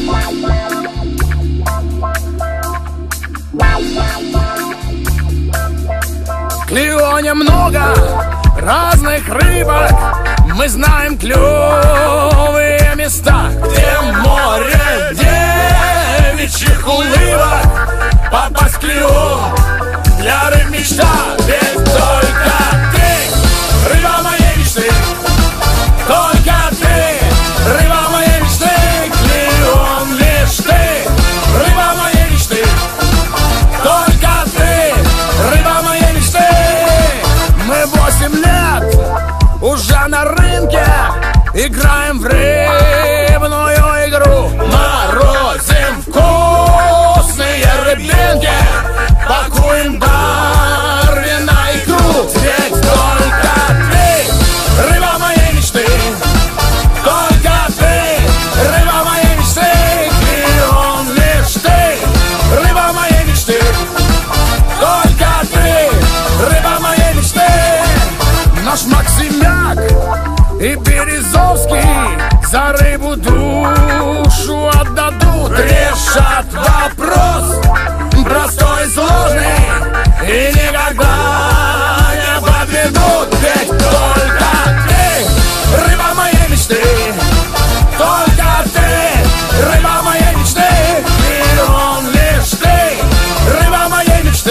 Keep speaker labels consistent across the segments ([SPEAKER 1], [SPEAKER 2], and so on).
[SPEAKER 1] Клеоне много разных рыбок, мы знаем клевые места, где море девичьих улыбок. Попасть в Клеон для рыб мечта, ведь только ты, рыба моей мечты, только ты, рыба моей мечты, Клеон лишь ты, рыба моей мечты, только ты, рыба моей мечты. Мы 8 лет уже на рынке играем в рыбную игру, морозим вкусные рыбинки, пакуем Дарвин на икру. Ведь только ты, рыба моей мечты, только ты, рыба моей мечты, Клеон лишь ты, рыба моей мечты, только ты, рыба моей мечты. Наш Максимяк и Березовский за рыбу душу отдадут, решат вопрос простой и сложный и никогда не подведут. Ведь только ты, рыба моей мечты, только ты, рыба моей мечты, Клеон лишь ты, рыба моей мечты,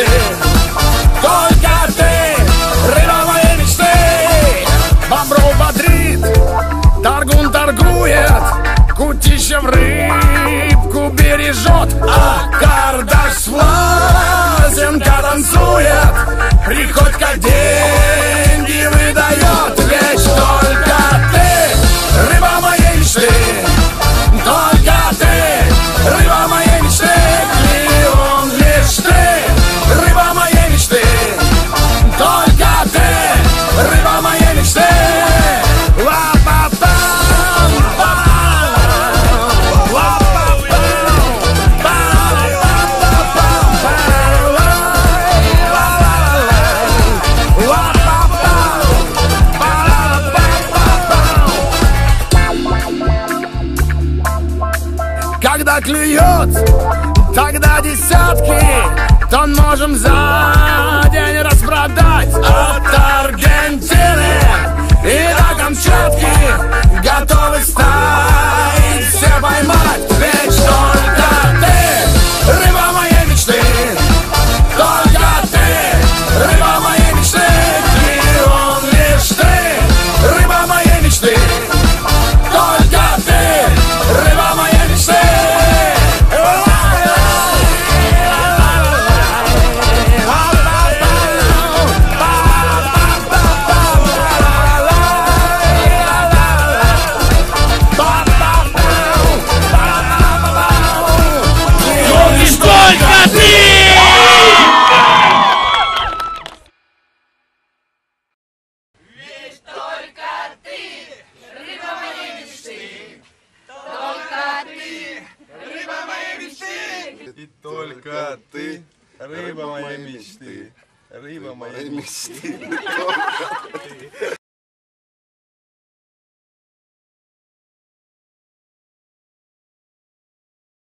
[SPEAKER 1] только ты, рыба моей мечты. Бобров бодрит, Таргун торгует, Кутищев рыбку бережет, а Кардаш Власенко танцует, Приходько деньги выдает. Ведь только ты, рыба моей мечты, только ты, рыба моей мечты, Клеон лишь ты, рыба моей мечты, только ты, рыба моей мечты. Когда клюет, тогда десятки тонн можем за день распродать. От Аргентины и до Камчатки готовы стаи все поймать. Ведь только ты, рыба моей мечты, только ты, рыба моей мечты, Клеон лишь ты, рыба моей мечты, только ты, рыба моей мечты.
[SPEAKER 2] И только ты, рыба моей мечты, рыба моей мечты.